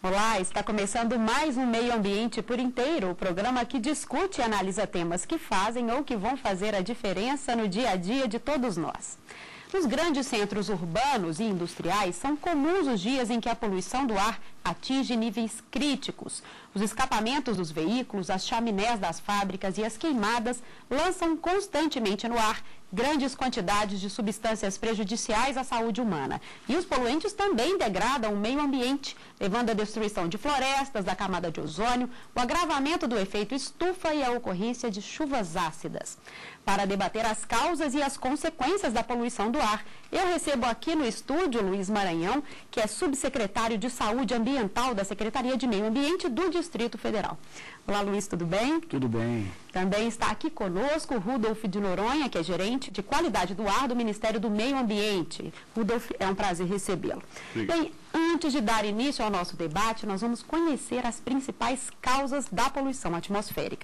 Olá, está começando mais um Meio Ambiente por Inteiro, o programa que discute e analisa temas que fazem ou que vão fazer a diferença no dia a dia de todos nós. Nos grandes centros urbanos e industriais, são comuns os dias em que a poluição do ar atinge níveis críticos. Os escapamentos dos veículos, as chaminés das fábricas e as queimadas lançam constantemente no ar grandes quantidades de substâncias prejudiciais à saúde humana. E os poluentes também degradam o meio ambiente, levando à destruição de florestas, da camada de ozônio, o agravamento do efeito estufa e a ocorrência de chuvas ácidas. Para debater as causas e as consequências da poluição do ar, eu recebo aqui no estúdio Luiz Maranhão, que é subsecretário de Saúde Ambiental da Secretaria de Meio Ambiente do Distrito Federal. Olá, Luiz, tudo bem? Tudo bem. Também está aqui conosco o Rudolf de Noronha, que é gerente de qualidade do ar do Ministério do Meio Ambiente. Rudolf, é um prazer recebê-lo. Bem, antes de dar início ao nosso debate, nós vamos conhecer as principais causas da poluição atmosférica.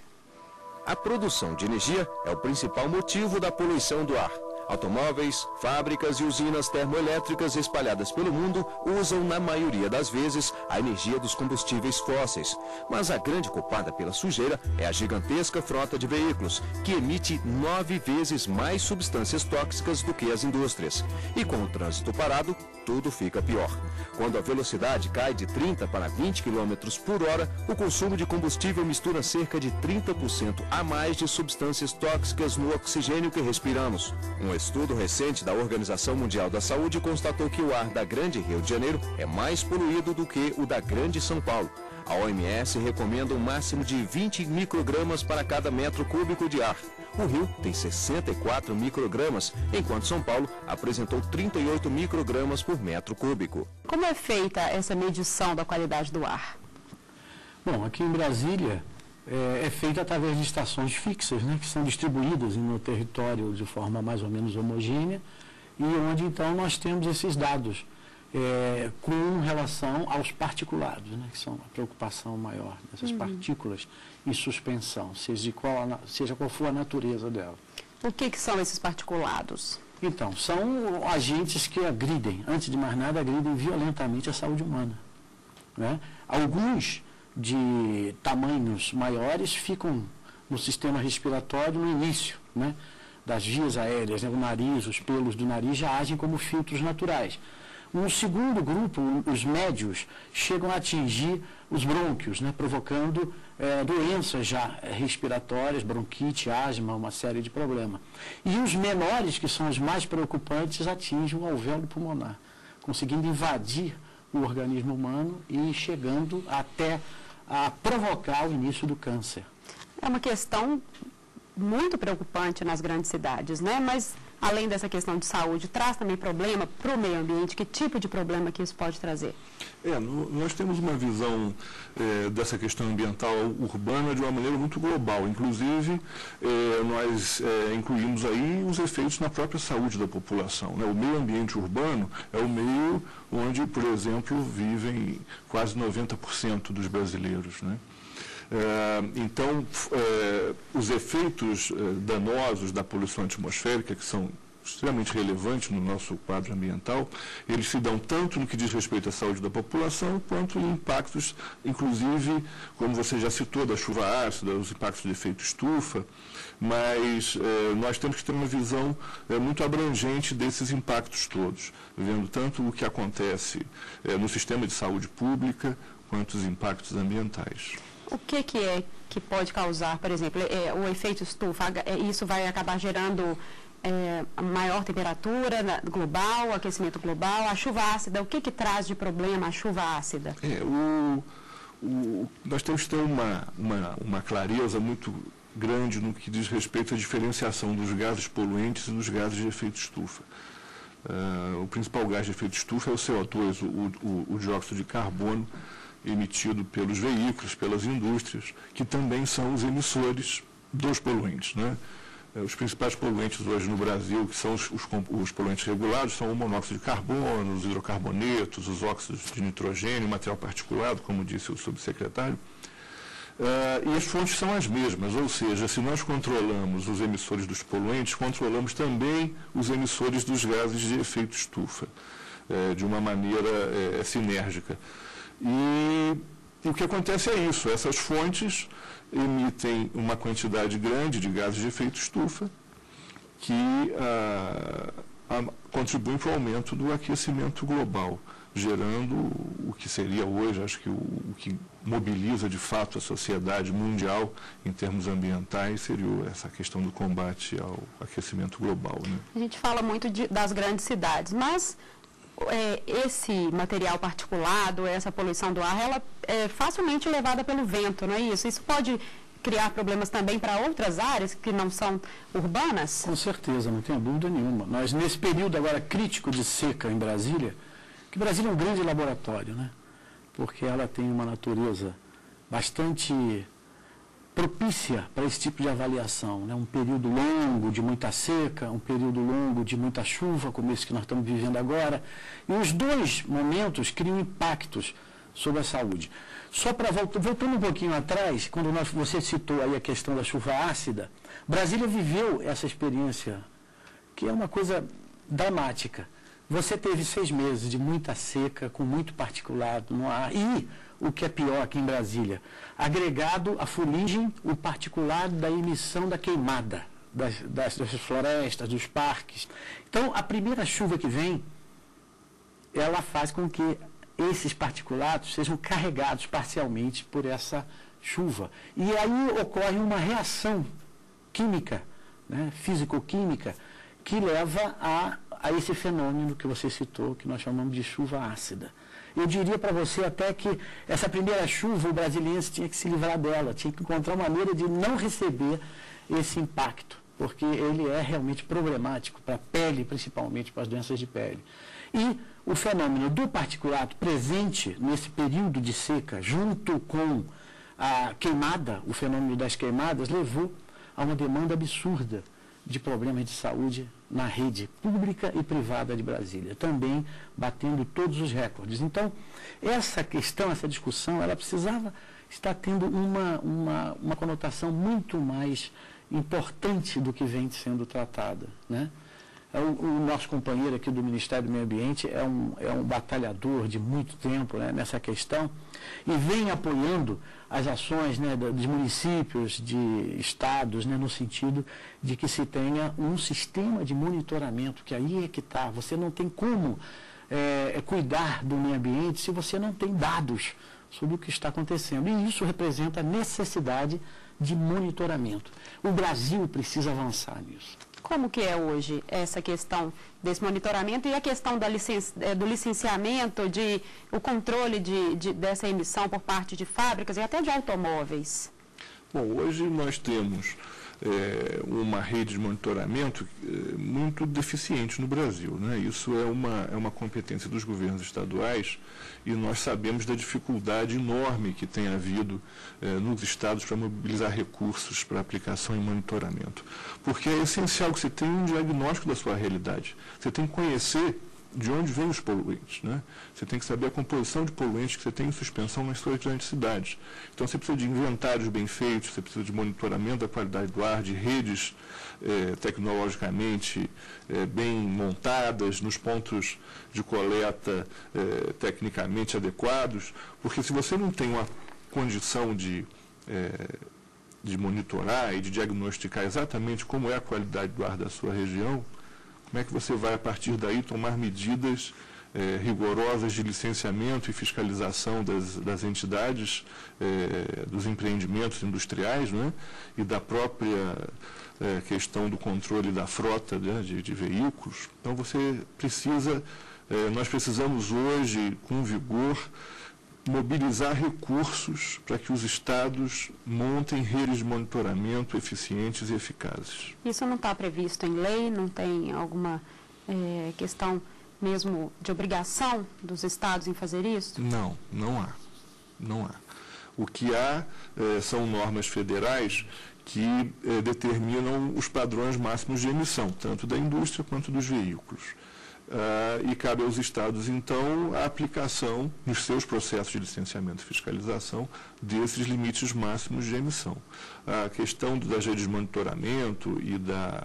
A produção de energia é o principal motivo da poluição do ar. Automóveis, fábricas e usinas termoelétricas espalhadas pelo mundo usam, na maioria das vezes, a energia dos combustíveis fósseis. Mas a grande culpada pela sujeira é a gigantesca frota de veículos, que emite 9 vezes mais substâncias tóxicas do que as indústrias. E com o trânsito parado, tudo fica pior. Quando a velocidade cai de 30 para 20 km por hora, o consumo de combustível mistura cerca de 30% a mais de substâncias tóxicas no oxigênio que respiramos. Um estudo recente da Organização Mundial da Saúde constatou que o ar da Grande Rio de Janeiro é mais poluído do que o da Grande São Paulo. A OMS recomenda um máximo de 20 microgramas para cada metro cúbico de ar. O Rio tem 64 microgramas, enquanto São Paulo apresentou 38 microgramas por metro cúbico. Como é feita essa medição da qualidade do ar? Bom, aqui em Brasília é feita através de estações fixas, né, que são distribuídas no território de forma mais ou menos homogênea, e onde então nós temos esses dados com relação aos particulados, né, que são a preocupação maior dessas partículas em suspensão, seja qual for a natureza dela. O que são esses particulados? Então, são agentes que agridem, antes de mais nada, agridem violentamente a saúde humana, né? Alguns de tamanhos maiores ficam no sistema respiratório no início, né, das vias aéreas, né, o nariz, os pelos do nariz já agem como filtros naturais. Um segundo grupo, os médios, chegam a atingir os brônquios, né, provocando doenças já respiratórias, bronquite, asma, uma série de problemas. E os menores, que são os mais preocupantes, atingem o alvéolo pulmonar, conseguindo invadir o organismo humano e chegando até a provocar o início do câncer. É uma questão muito preocupante nas grandes cidades, né? Mas, além dessa questão de saúde, traz também problema para o meio ambiente? Que tipo de problema que isso pode trazer? Nós temos uma visão dessa questão ambiental urbana de uma maneira muito global. Inclusive, nós incluímos aí os efeitos na própria saúde da população, né? O meio ambiente urbano é o meio onde, por exemplo, vivem quase 90% dos brasileiros, né? Então, os efeitos danosos da poluição atmosférica, que são extremamente relevantes no nosso quadro ambiental, eles se dão tanto no que diz respeito à saúde da população, quanto em impactos, inclusive, como você já citou, da chuva ácida, os impactos de efeito estufa, mas nós temos que ter uma visão muito abrangente desses impactos todos, vendo tanto o que acontece no sistema de saúde pública, quanto os impactos ambientais. O que é que pode causar, por exemplo, o efeito estufa? Isso vai acabar gerando maior temperatura global, aquecimento global, a chuva ácida, o que traz de problema a chuva ácida? Nós temos que ter uma clareza muito grande no que diz respeito à diferenciação dos gases poluentes e dos gases de efeito estufa. O principal gás de efeito estufa é o CO2, o dióxido de carbono, emitido pelos veículos, pelas indústrias, que também são os emissores dos poluentes, né? Os principais poluentes hoje no Brasil, que são os poluentes regulados, são o monóxido de carbono, os hidrocarbonetos, os óxidos de nitrogênio, o material particulado, como disse o subsecretário. E as fontes são as mesmas, ou seja, se nós controlamos os emissores dos poluentes, controlamos também os emissores dos gases de efeito estufa, de uma maneira sinérgica. E o que acontece é isso, essas fontes emitem uma quantidade grande de gases de efeito estufa que contribuem para o aumento do aquecimento global, gerando o que seria hoje, acho que o que mobiliza de fato a sociedade mundial em termos ambientais seria essa questão do combate ao aquecimento global, né? A gente fala muito das grandes cidades, mas esse material particulado, essa poluição do ar, ela é facilmente levada pelo vento, não é isso? Isso pode criar problemas também para outras áreas que não são urbanas? Com certeza, não tenho dúvida nenhuma. Nós, nesse período agora crítico de seca em Brasília, que Brasília é um grande laboratório, né? Porque ela tem uma natureza bastante propícia para esse tipo de avaliação, né? Um período longo de muita seca, um período longo de muita chuva, como esse que nós estamos vivendo agora. E os dois momentos criam impactos sobre a saúde. Só para voltando um pouquinho atrás, quando você citou aí a questão da chuva ácida, Brasília viveu essa experiência, que é uma coisa dramática. Você teve 6 meses de muita seca, com muito particulado no ar, e, o que é pior aqui em Brasília, agregado à fuligem, o particulado da emissão da queimada das florestas, dos parques. Então, a primeira chuva que vem, ela faz com que esses particulados sejam carregados parcialmente por essa chuva. E aí ocorre uma reação química, né, físico-química, que leva a esse fenômeno que você citou, que nós chamamos de chuva ácida. Eu diria para você até que essa primeira chuva, o brasiliense tinha que se livrar dela, tinha que encontrar uma maneira de não receber esse impacto, porque ele é realmente problemático para a pele, principalmente para as doenças de pele. E o fenômeno do particulato presente nesse período de seca, junto com a queimada, o fenômeno das queimadas, levou a uma demanda absurda de problemas de saúde na rede pública e privada de Brasília, também batendo todos os recordes. Então, essa questão, essa discussão, ela precisava estar tendo uma conotação muito mais importante do que vem sendo tratada, né? O nosso companheiro aqui do Ministério do Meio Ambiente é um batalhador de muito tempo, né, nessa questão, e vem apoiando as ações, né, dos municípios, de estados, né, no sentido de que se tenha um sistema de monitoramento, que aí é que está. Você não tem como cuidar do meio ambiente se você não tem dados sobre o que está acontecendo. E isso representa a necessidade de monitoramento. O Brasil precisa avançar nisso. Como que é hoje essa questão desse monitoramento e a questão do licenciamento, o controle dessa emissão por parte de fábricas e até de automóveis? Bom, hoje nós temos uma rede de monitoramento muito deficiente no Brasil, né? Isso é uma competência dos governos estaduais e nós sabemos da dificuldade enorme que tem havido nos estados para mobilizar recursos para aplicação e monitoramento. Porque é essencial que você tenha um diagnóstico da sua realidade. Você tem que conhecer de onde vêm os poluentes, né? Você tem que saber a composição de poluentes que você tem em suspensão nas suas grandes cidades. Então, você precisa de inventários bem feitos, você precisa de monitoramento da qualidade do ar, de redes tecnologicamente bem montadas, nos pontos de coleta tecnicamente adequados, porque se você não tem uma condição de monitorar e de diagnosticar exatamente como é a qualidade do ar da sua região, como é que você vai, a partir daí, tomar medidas rigorosas de licenciamento e fiscalização das entidades, dos empreendimentos industriais, né, e da própria questão do controle da frota, né, de veículos? Então, nós precisamos hoje, com vigor, mobilizar recursos para que os estados montem redes de monitoramento eficientes e eficazes. Isso não está previsto em lei? Não tem alguma questão mesmo de obrigação dos estados em fazer isso? Não, não há. Não há. O que há são normas federais que determinam os padrões máximos de emissão, tanto da indústria quanto dos veículos. E cabe aos estados, então, a aplicação nos seus processos de licenciamento e fiscalização desses limites máximos de emissão. A questão das redes de monitoramento e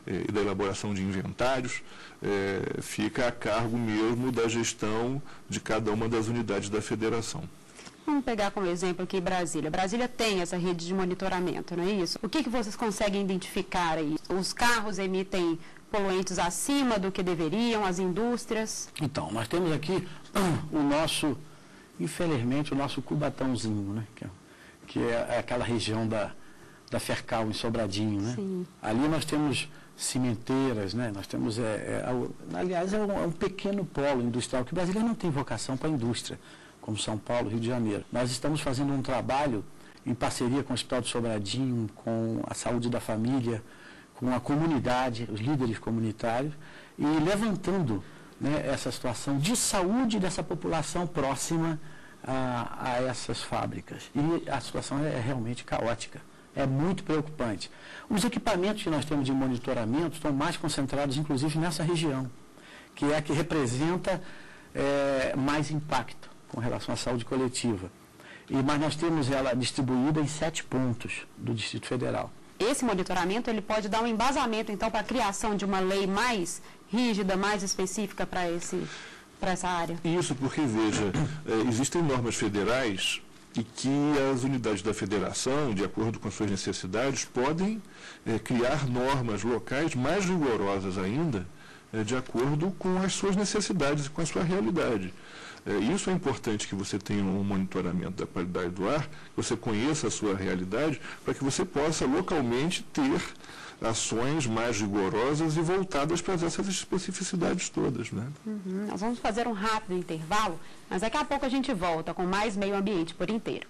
e da elaboração de inventários, fica a cargo mesmo da gestão de cada uma das unidades da federação. Vamos pegar como exemplo aqui Brasília. Brasília tem essa rede de monitoramento, não é isso? O que vocês conseguem identificar aí? Os carros emitem poluentes acima do que deveriam, as indústrias? Então, nós temos aqui infelizmente, o nosso Cubatãozinho, né? Que é aquela região da Fercal, em Sobradinho, né? Sim. Ali nós temos cimenteiras, né? Nós temos, aliás, é um pequeno polo industrial, que Brasília não tem vocação para a indústria, como São Paulo, Rio de Janeiro. Nós estamos fazendo um trabalho em parceria com o Hospital de Sobradinho, com a Saúde da Família, com a comunidade, os líderes comunitários, e levantando, né, essa situação de saúde dessa população próxima a essas fábricas. E a situação é realmente caótica, é muito preocupante. Os equipamentos que nós temos de monitoramento estão mais concentrados, inclusive, nessa região, que é a que representa mais impacto com relação à saúde coletiva. Mas nós temos ela distribuída em 7 pontos do Distrito Federal. Esse monitoramento ele pode dar um embasamento, então, para a criação de uma lei mais rígida, mais específica para essa área? Isso porque, veja, existem normas federais e que as unidades da federação, de acordo com as suas necessidades, podem criar normas locais mais rigorosas ainda, de acordo com as suas necessidades e com a sua realidade. Isso é importante, que você tenha um monitoramento da qualidade do ar, que você conheça a sua realidade, para que você possa localmente ter ações mais rigorosas e voltadas para essas especificidades todas, né? Nós vamos fazer um rápido intervalo, mas daqui a pouco a gente volta com mais Meio Ambiente por Inteiro.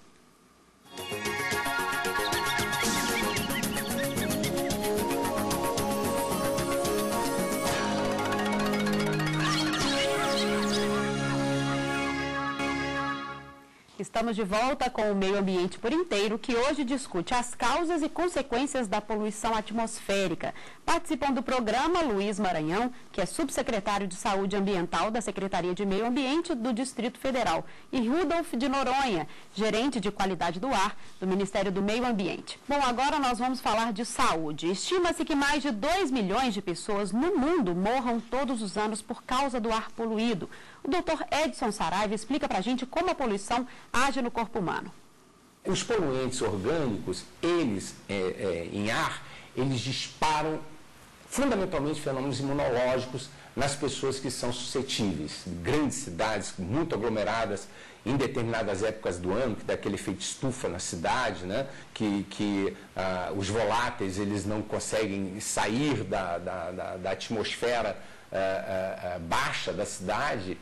Estamos de volta com o Meio Ambiente por Inteiro, que hoje discute as causas e consequências da poluição atmosférica. Participam do programa Luiz Maranhão, que é subsecretário de Saúde Ambiental da Secretaria de Meio Ambiente do Distrito Federal, e Rudolf de Noronha, gerente de qualidade do ar do Ministério do Meio Ambiente. Bom, agora nós vamos falar de saúde. Estima-se que mais de 2 milhões de pessoas no mundo morram todos os anos por causa do ar poluído. O Dr. Edson Saraiva explica para a gente como a poluição age no corpo humano. Os poluentes orgânicos, eles, em ar, eles disparam fundamentalmente fenômenos imunológicos nas pessoas que são suscetíveis. Grandes cidades, muito aglomeradas, em determinadas épocas do ano, que dá aquele efeito estufa na cidade, né? que os voláteis eles não conseguem sair da atmosfera baixa da cidade,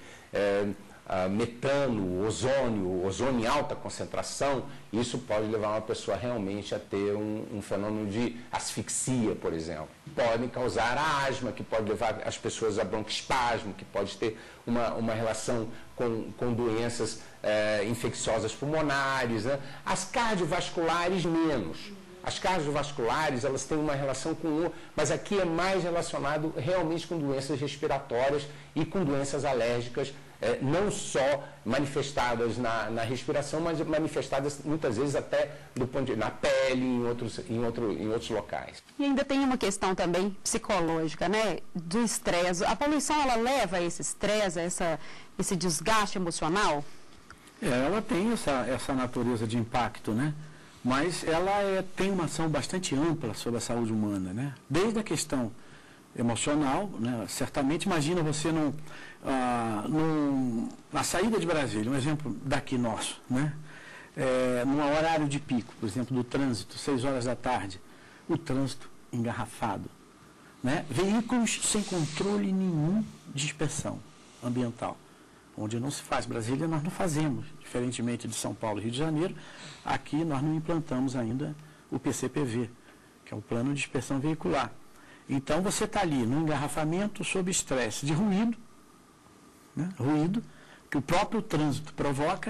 metano, ozônio em alta concentração, isso pode levar uma pessoa realmente a ter um fenômeno de asfixia, por exemplo. Podem causar a asma, que pode levar as pessoas a broncoespasmo, que pode ter uma relação com doenças infecciosas pulmonares, né? As cardiovasculares menos. As cardiovasculares, elas têm uma relação com mas aqui é mais relacionado realmente com doenças respiratórias e com doenças alérgicas, não só manifestadas na respiração, mas manifestadas muitas vezes até na pele, em outros locais. E ainda tem uma questão também psicológica, né? Do estresse. A poluição, ela leva a esse estresse, esse desgaste emocional? Ela tem essa natureza de impacto, né? Mas ela tem uma ação bastante ampla sobre a saúde humana, né? Desde a questão emocional, né? Certamente, imagina você na saída de Brasília, um exemplo daqui nosso, né? Num horário de pico, por exemplo, do trânsito, 6 horas da tarde, o trânsito engarrafado, né? Veículos sem controle nenhum de inspeção ambiental. Onde não se faz. Brasília nós não fazemos, diferentemente de São Paulo e Rio de Janeiro, aqui nós não implantamos ainda o PCPV, que é o Plano de Inspeção Veicular. Então você está ali no engarrafamento sob estresse de ruído, né? Ruído que o próprio trânsito provoca,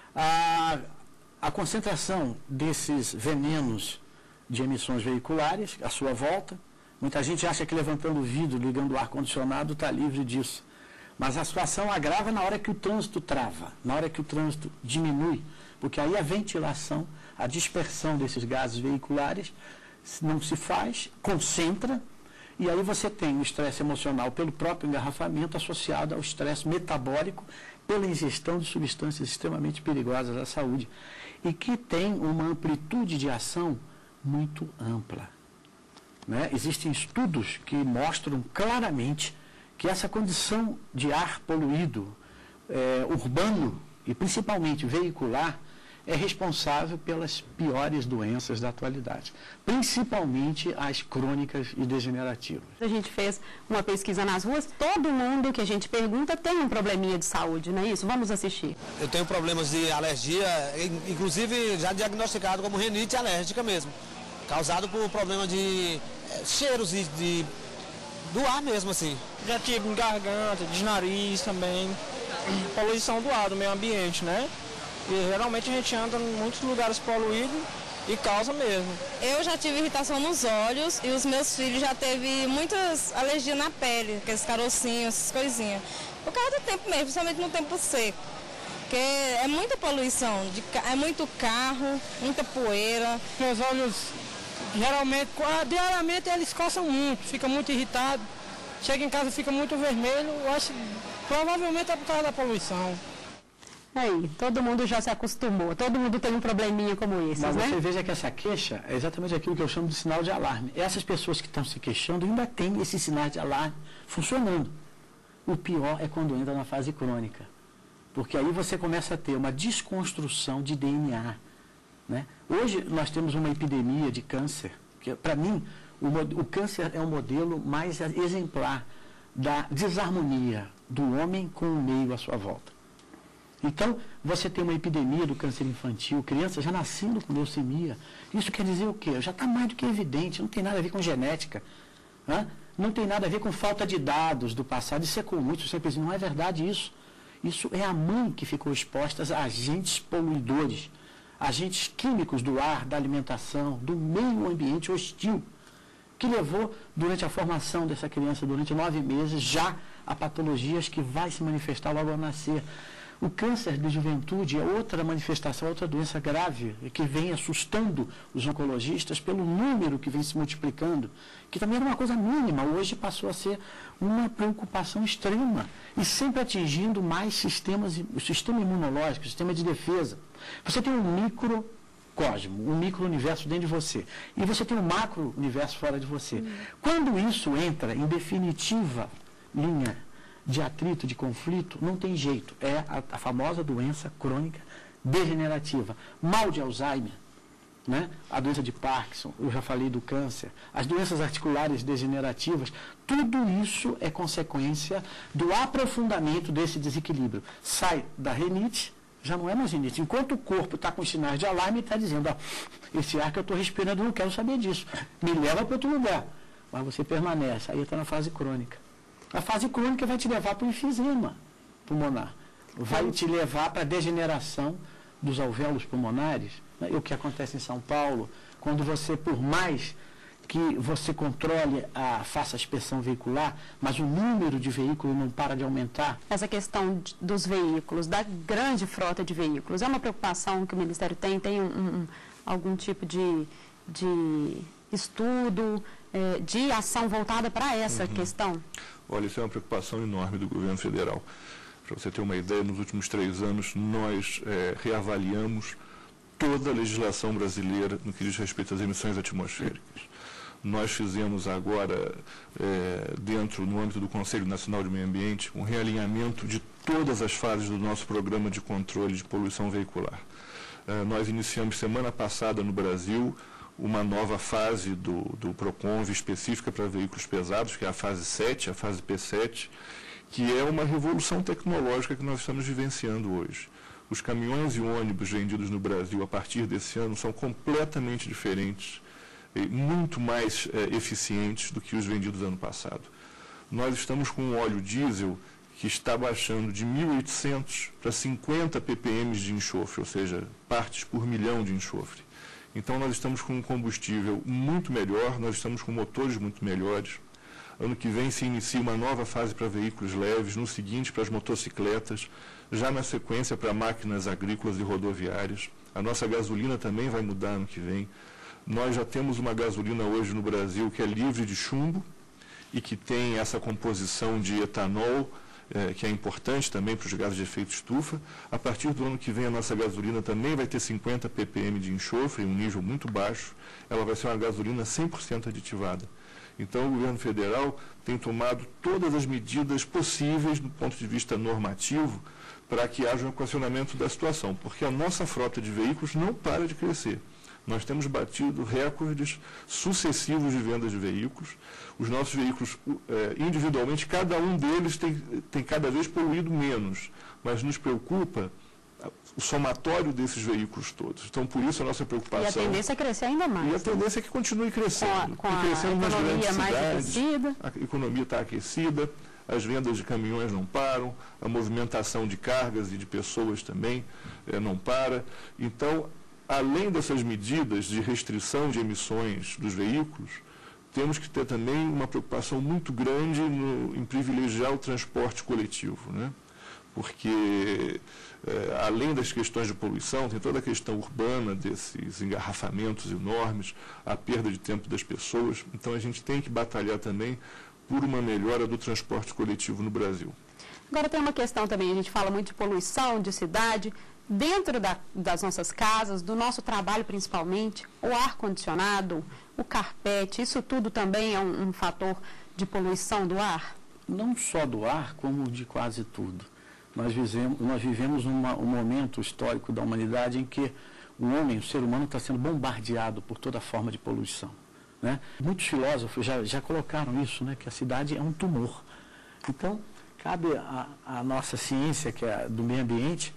a concentração desses venenos de emissões veiculares à sua volta. Muita gente acha que levantando o vidro, ligando o ar-condicionado, está livre disso. Mas a situação agrava na hora que o trânsito trava, na hora que o trânsito diminui, porque aí a ventilação, a dispersão desses gases veiculares não se faz, concentra, E aí você tem o estresse emocional pelo próprio engarrafamento associado ao estresse metabólico pela ingestão de substâncias extremamente perigosas à saúde e que tem uma amplitude de ação muito ampla. Né? Existem estudos que mostram claramente que essa condição de ar poluído, urbano e principalmente veicular, é responsável pelas piores doenças da atualidade, principalmente as crônicas e degenerativas. A gente fez uma pesquisa nas ruas, todo mundo que a gente pergunta tem um probleminha de saúde, não é isso? Vamos assistir. Eu tenho problemas de alergia, inclusive já diagnosticado como rinite alérgica mesmo, causado por problema de cheiros do ar mesmo, assim. Já tive garganta, de nariz também, poluição do ar, do meio ambiente, né? E geralmente a gente anda em muitos lugares poluídos e causa mesmo. Eu já tive irritação nos olhos e os meus filhos já teve muitas alergias na pele, aqueles carocinhos, essas coisinhas. Por causa do tempo mesmo, principalmente no tempo seco. Porque é muita poluição, é muito carro, muita poeira. Meus olhos, geralmente, diariamente eles coçam muito, fica muito irritado. Chega em casa fica muito vermelho, eu acho provavelmente é por causa da poluição. Aí, todo mundo já se acostumou, todo mundo tem um probleminha como esse, Mas né? você veja que essa queixa é exatamente aquilo que eu chamo de sinal de alarme. Essas pessoas que estão se queixando ainda têm esse sinal de alarme funcionando. O pior é quando entra na fase crônica, porque aí você começa a ter uma desconstrução de DNA. Né? Hoje nós temos uma epidemia de câncer, que para mim o câncer é o modelo mais exemplar da desarmonia do homem com o meio à sua volta. Então, você tem uma epidemia do câncer infantil, crianças já nascendo com leucemia. Isso quer dizer o quê? Já está mais do que evidente, não tem nada a ver com genética. Né? Não tem nada a ver com falta de dados do passado. Isso é comum, isso sempre não é verdade isso. Isso é a mãe que ficou exposta a agentes poluidores, agentes químicos do ar, da alimentação, do meio ambiente hostil, que levou, durante a formação dessa criança, durante 9 meses, já a patologias que vai se manifestar logo ao nascer. O câncer de juventude é outra manifestação, outra doença grave, que vem assustando os oncologistas pelo número que vem se multiplicando, que também era uma coisa mínima, hoje passou a ser uma preocupação extrema, e sempre atingindo mais sistemas, o sistema imunológico, o sistema de defesa. Você tem um microcosmo, um micro-universo dentro de você, e você tem um macro-universo fora de você. Quando isso entra em definitiva linha de atrito, de conflito, não tem jeito. É a famosa doença crônica degenerativa. Mal de Alzheimer, né? A doença de Parkinson, eu já falei do câncer, as doenças articulares degenerativas, tudo isso é consequência do aprofundamento desse desequilíbrio. Sai da rinite, já não é mais rinite. Enquanto o corpo está com sinais de alarme, está dizendo, ó, esse ar que eu estou respirando, eu não quero saber disso. Me leva para outro lugar. Mas você permanece, aí está na fase crônica. A fase crônica vai te levar para o enfisema pulmonar, vai te levar para a degeneração dos alvéolos pulmonares, né? O que acontece em São Paulo, quando você, por mais que você controle, faça a inspeção veicular, mas o número de veículos não para de aumentar. Essa questão dos veículos, da grande frota de veículos, é uma preocupação que o Ministério tem algum tipo de estudo, de ação voltada para essa questão? Olha, isso é uma preocupação enorme do governo federal. Para você ter uma ideia, nos últimos 3 anos, nós reavaliamos toda a legislação brasileira no que diz respeito às emissões atmosféricas. Nós fizemos agora, no âmbito do Conselho Nacional de Meio Ambiente, um realinhamento de todas as fases do nosso programa de controle de poluição veicular. Nós iniciamos semana passada no Brasil uma nova fase do PROCONVE específica para veículos pesados, que é a fase 7, a fase P7, que é uma revolução tecnológica que nós estamos vivenciando hoje. Os caminhões e ônibus vendidos no Brasil a partir desse ano são completamente diferentes, muito mais eficientes do que os vendidos ano passado. Nós estamos com um óleo diesel que está baixando de 1.800 para 50 ppm de enxofre, ou seja, partes por milhão de enxofre. Então, nós estamos com um combustível muito melhor, nós estamos com motores muito melhores. Ano que vem se inicia uma nova fase para veículos leves, no seguinte para as motocicletas, já na sequência para máquinas agrícolas e rodoviárias. A nossa gasolina também vai mudar ano que vem. Nós já temos uma gasolina hoje no Brasil que é livre de chumbo e que tem essa composição de etanol, que é importante também para os gases de efeito estufa. A partir do ano que vem, a nossa gasolina também vai ter 50 ppm de enxofre, um nível muito baixo. Ela vai ser uma gasolina 100% aditivada. Então, o governo federal tem tomado todas as medidas possíveis, do ponto de vista normativo, para que haja um equacionamento da situação, porque a nossa frota de veículos não para de crescer. Nós temos batido recordes sucessivos de vendas de veículos. Os nossos veículos, individualmente, cada um deles tem cada vez poluído menos, mas nos preocupa o somatório desses veículos todos. Então, por isso, a nossa preocupação... E a tendência é crescer ainda mais. E a tendência é que continue crescendo. Com a economia mais aquecida. A economia está aquecida, as vendas de caminhões não param, a movimentação de cargas e de pessoas também não para. Então, além dessas medidas de restrição de emissões dos veículos, temos que ter também uma preocupação muito grande em privilegiar o transporte coletivo, né? Porque, além das questões de poluição, tem toda a questão urbana desses engarrafamentos enormes, a perda de tempo das pessoas. Então, a gente tem que batalhar também por uma melhora do transporte coletivo no Brasil. Agora, tem uma questão também, a gente fala muito de poluição, de cidade. Dentro das nossas casas, do nosso trabalho principalmente, o ar-condicionado, o carpete, isso tudo também é um fator de poluição do ar? Não só do ar, como de quase tudo. Nós vivemos um momento histórico da humanidade em que o homem, o ser humano, está sendo bombardeado por toda forma de poluição, né? Muitos filósofos já colocaram isso, né? Que a cidade é um tumor. Então, cabe à nossa ciência, que é do meio ambiente,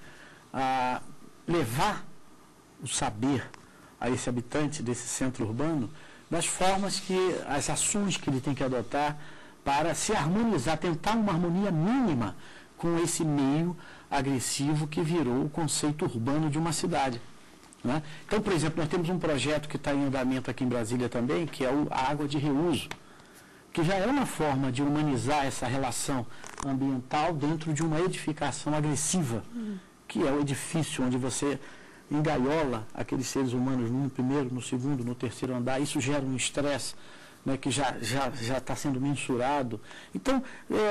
a levar o saber a esse habitante desse centro urbano das formas as ações que ele tem que adotar para se harmonizar, tentar uma harmonia mínima com esse meio agressivo que virou o conceito urbano de uma cidade, né? Então, por exemplo, nós temos um projeto que está em andamento aqui em Brasília também, que é a água de reuso, que já é uma forma de humanizar essa relação ambiental dentro de uma edificação agressiva, que é o edifício onde você engaiola aqueles seres humanos no primeiro, no segundo, no terceiro andar. Isso gera um estresse, né, que já está sendo mensurado. Então,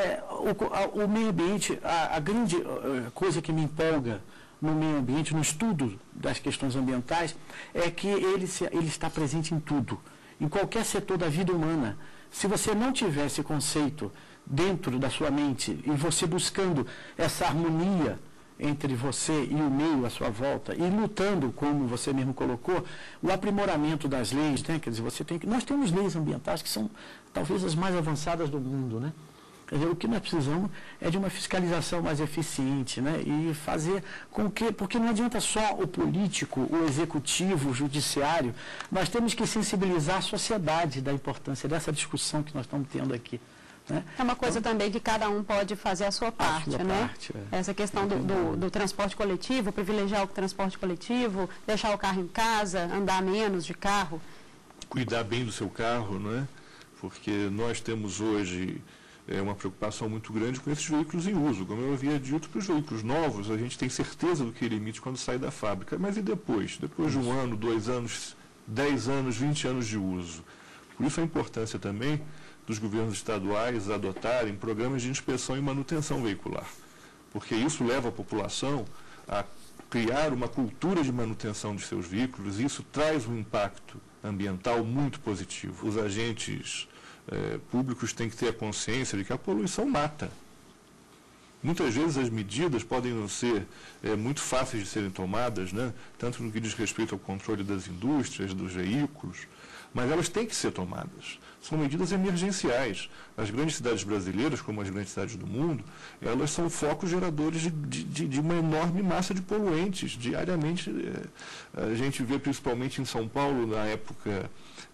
o meio ambiente, a grande coisa que me empolga no meio ambiente, no estudo das questões ambientais, é que ele está presente em tudo, em qualquer setor da vida humana. Se você não tiver esse conceito dentro da sua mente e você buscando essa harmonia entre você e o meio à sua volta, e lutando, como você mesmo colocou, o aprimoramento das leis, né? Quer dizer, nós temos leis ambientais que são talvez as mais avançadas do mundo, né? Quer dizer, o que nós precisamos é de uma fiscalização mais eficiente, né? E fazer com que, porque não adianta só o político, o executivo, o judiciário, nós temos que sensibilizar a sociedade da importância dessa discussão que nós estamos tendo aqui. É uma coisa também que cada um pode fazer a sua parte, né? Essa questão do transporte coletivo, privilegiar o transporte coletivo, deixar o carro em casa, andar menos de carro. Cuidar bem do seu carro, não é? Porque nós temos hoje uma preocupação muito grande com esses veículos em uso. Como eu havia dito, para os veículos novos, a gente tem certeza do que ele emite quando sai da fábrica. Mas e depois? Depois de 1 ano, 2 anos, 10 anos, 20 anos de uso. Por isso a importância também dos governos estaduais adotarem programas de inspeção e manutenção veicular, porque isso leva a população a criar uma cultura de manutenção de seus veículos, e isso traz um impacto ambiental muito positivo. Os agentes públicos têm que ter a consciência de que a poluição mata. Muitas vezes as medidas podem não ser muito fáceis de serem tomadas, né? Tanto no que diz respeito ao controle das indústrias, dos veículos, mas elas têm que ser tomadas. São medidas emergenciais. As grandes cidades brasileiras, como as grandes cidades do mundo, elas são focos geradores de uma enorme massa de poluentes. Diariamente, a gente vê, principalmente em São Paulo, na época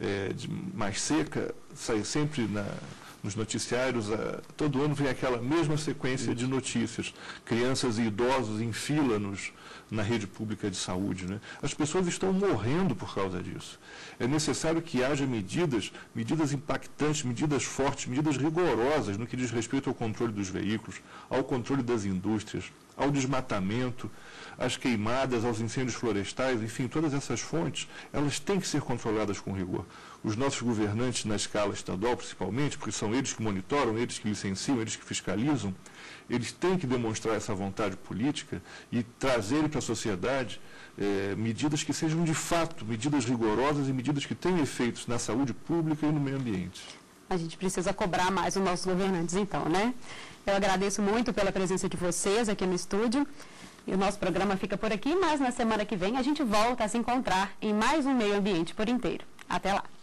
mais seca, sai sempre nos noticiários, todo ano vem aquela mesma sequência de notícias. Crianças e idosos em fila na rede pública de saúde, né? As pessoas estão morrendo por causa disso. É necessário que haja medidas impactantes, medidas fortes, medidas rigorosas no que diz respeito ao controle dos veículos, ao controle das indústrias, ao desmatamento, às queimadas, aos incêndios florestais, enfim, todas essas fontes, elas têm que ser controladas com rigor. Os nossos governantes, na escala estadual principalmente, porque são eles que monitoram, eles que licenciam, eles que fiscalizam, eles têm que demonstrar essa vontade política e trazerem para a sociedade medidas que sejam de fato, medidas rigorosas e medidas que tenham efeitos na saúde pública e no meio ambiente. A gente precisa cobrar mais os nossos governantes, então, né? Eu agradeço muito pela presença de vocês aqui no estúdio. E o nosso programa fica por aqui, mas na semana que vem a gente volta a se encontrar em mais um Meio Ambiente por Inteiro. Até lá!